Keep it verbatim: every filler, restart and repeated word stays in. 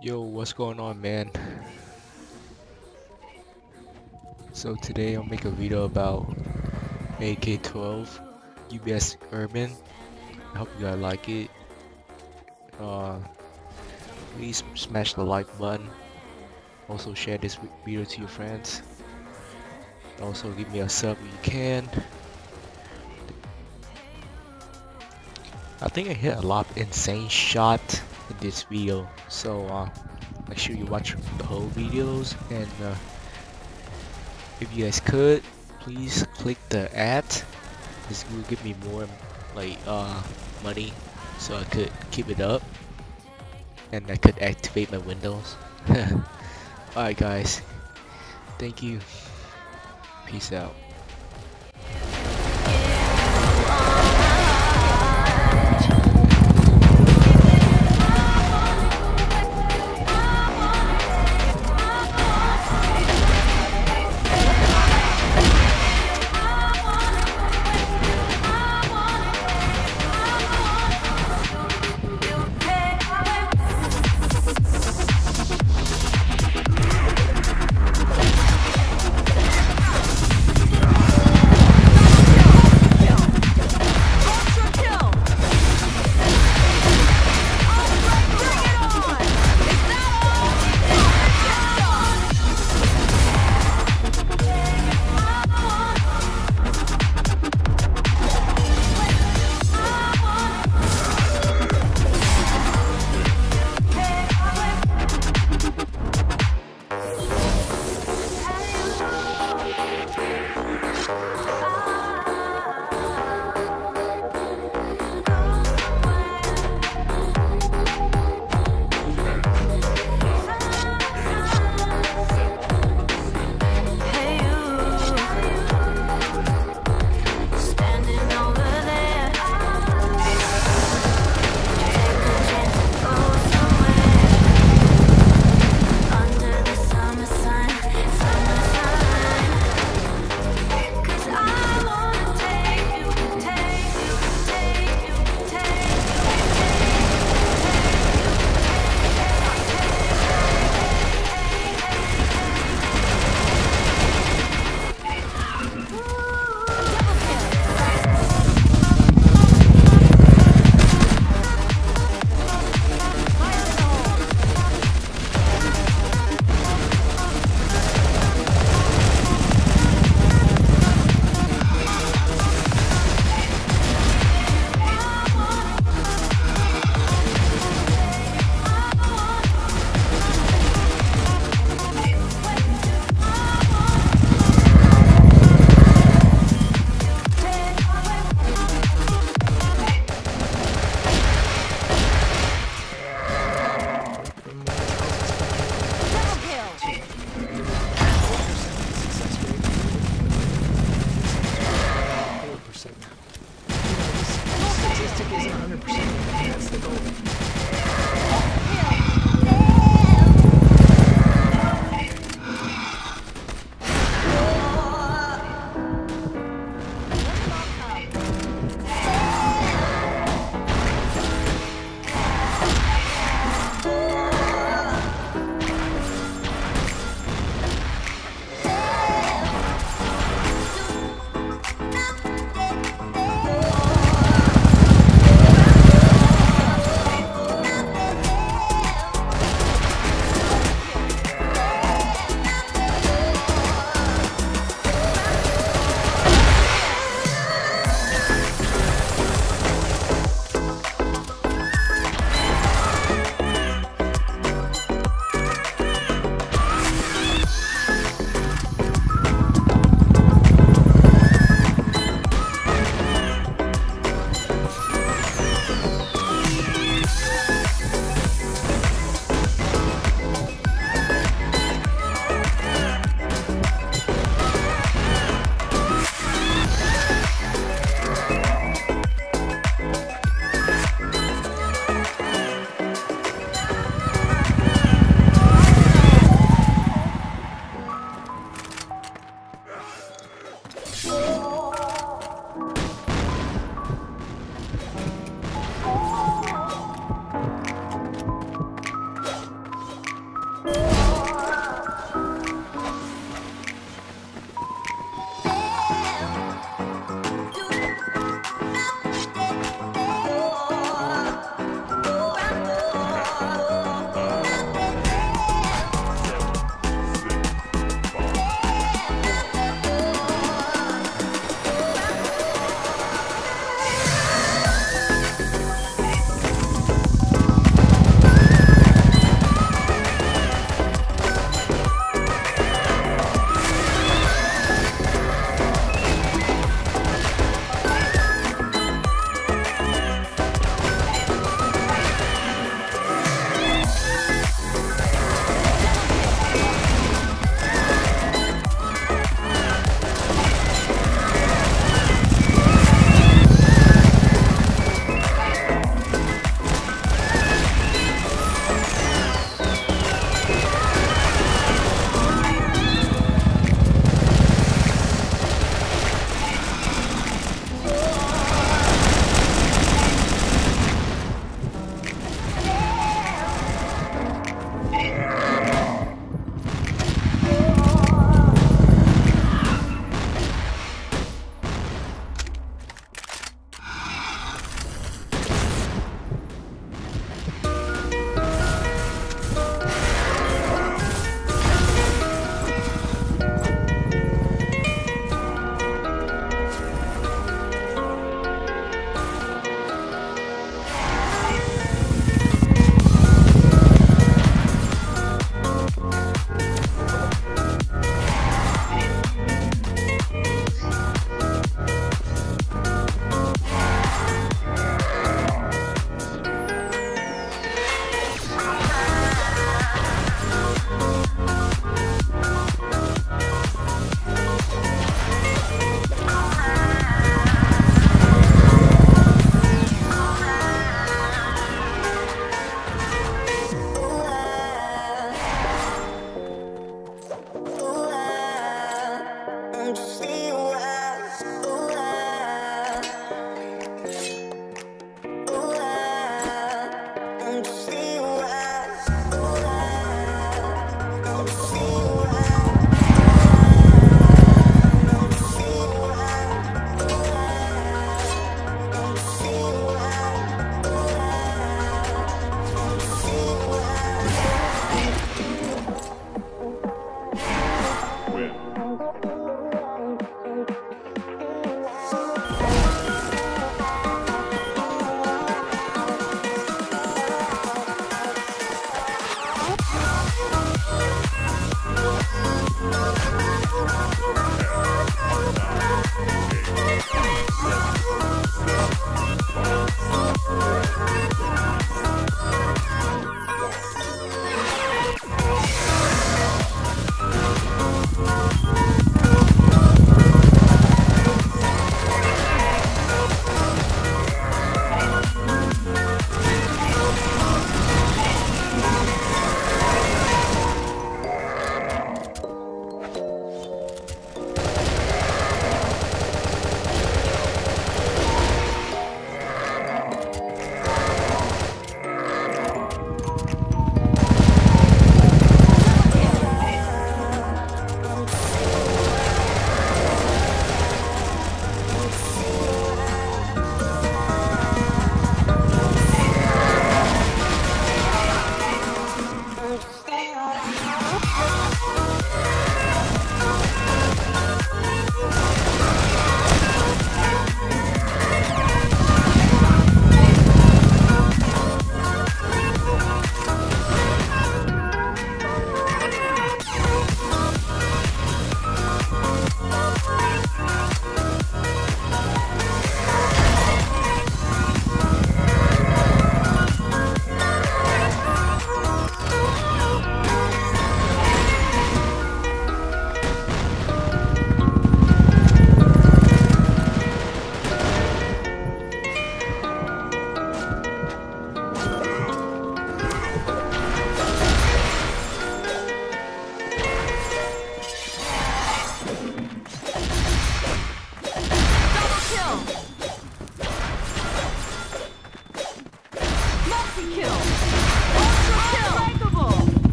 Yo, what's going on, man? So today I'll make a video about A K twelve U B S Urban. I hope you guys like it. Uh, please smash the like button. Also share this video to your friends. Also give me a sub if you can. I think I hit a lot of insane shot in this video, so uh, make sure you watch the whole videos. And uh, if you guys could, please click the ad. This will give me more like uh money, so I could keep it up, and I could activate my windows. Alright guys, thank you. Peace out.